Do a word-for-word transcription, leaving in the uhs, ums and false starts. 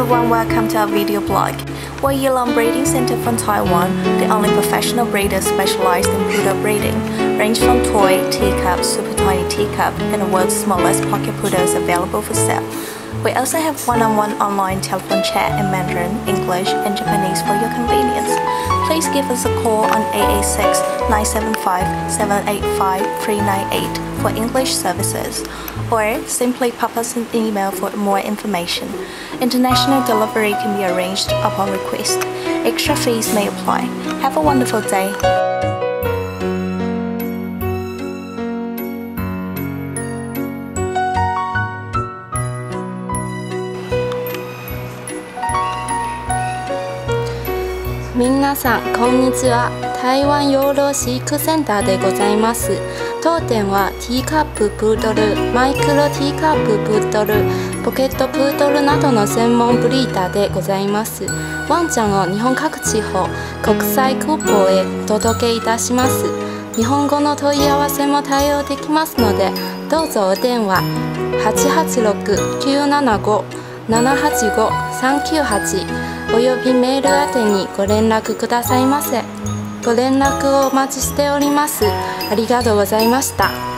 everyone, welcome to our video blog. We're YouLong Breeding Center from Taiwan, the only professional breeder specialized in poodle breeding. Range from toy, teacup, super tiny teacup, and the world's smallest pocket poodles available for sale. We also have one-on-one online telephone chat in Mandarin, English, and Japanese for your convenience. Please give us a call on eight eight six, nine seven five, seven eight five, three nine eight for English services, or simply pop us an email for more information. International delivery can be arranged upon request. Extra fees may apply. Have a wonderful day. 皆さんこんにちは。台湾養老飼育センターでございます。当店はティーカッププードル、マイクロティーカッププードル、ポケットプードルなどの専門ブリーダーでございます。ワンちゃんを日本各地方、国際空港へお届けいたします。日本語の問い合わせも対応できますので、どうぞお電話はちはちろく きゅうななご ななはちご さんきゅうはちおよびメール宛てにご連絡くださいませ。ご連絡をお待ちしております。ありがとうございました。